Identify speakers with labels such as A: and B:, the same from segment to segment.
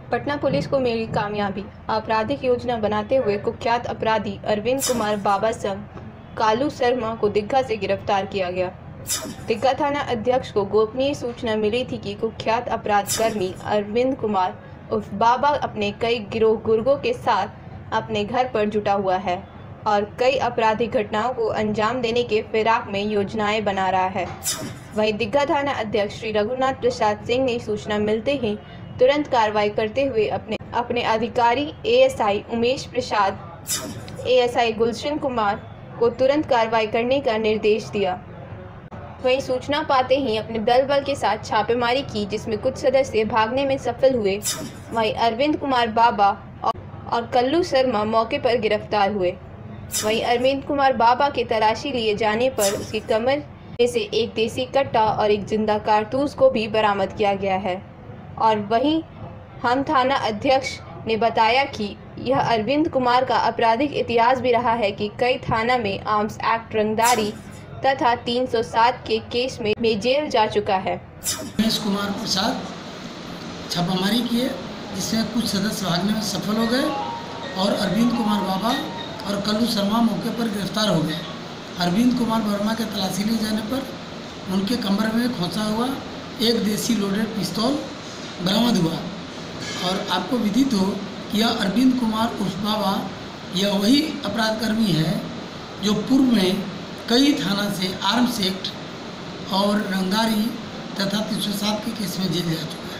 A: Patna police को मिली कामयाबी। आपराधिक योजना बनाते हुए कुख्यात अपराधी अरविंद कुमार बाबा संग कालू शर्मा को दिग्घा से गिरफ्तार किया गया। दिग्घा थाना अध्यक्ष को गोपनीय सूचना मिली थी कि कुख्यात अपराध कर्मी अरविंद कुमार उर्फ बाबा अपने कई गिरोह गुर्गों के साथ अपने घर पर जुटा हुआ है और कई आपराधिक घटनाओं को अंजाम देने के फिराक में योजनाएं बना रहा है। वहीं दिग्घा थाना अध्यक्ष श्री रघुनाथ प्रसाद सिंह ने सूचना मिलते ही तुरंत कार्रवाई करते हुए अपने अधिकारी एएसआई उमेश प्रसाद, एएसआई गुलशन कुमार को तुरंत कार्रवाई करने का निर्देश दिया। वहीं सूचना पाते ही अपने दल बल के साथ छापेमारी की, जिसमें कुछ सदस्य भागने में सफल हुए। वहीं अरविंद कुमार बाबा और कल्लू शर्मा मौके पर गिरफ्तार हुए। वहीं अरविंद कुमार बाबा के तलाशी लिए जाने पर उसकी कमर में से एक देसी कट्टा और एक जिंदा कारतूस को भी बरामद किया गया है। और वहीं हम थाना अध्यक्ष ने बताया कि यह अरविंद कुमार का आपराधिक इतिहास भी रहा है कि कई थाना में आर्म्स एक्ट, रंगदारी तथा 307 के केस में जेल जा चुका है।
B: उमेश कुमार प्रसाद छापामारी किए, जिसमें कुछ सदस्य भागने में सफल हो गए और अरविंद कुमार बाबा और कल्लू शर्मा मौके पर गिरफ्तार हो गए। अरविंद कुमार वर्मा के तलाशी लिए जाने पर उनके कमर में खोसा हुआ एक देसी लोडेड पिस्तौल बरामद हुआ। और आपको विदित हो कि यह अरविंद कुमार उर्फ बाबा यह वही अपराधकर्मी है जो पूर्व में कई थाना से आर्म्स एक्ट और रंगदारी तथा 307 के केस में जेल जा चुका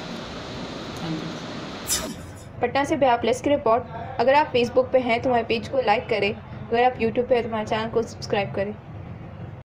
B: है।
A: पटना से बिहार प्लस की रिपोर्ट। अगर आप फेसबुक पे हैं तो हमारे पेज को लाइक करें, अगर आप यूट्यूब पे हैं तो हमारे चैनल को सब्सक्राइब करें।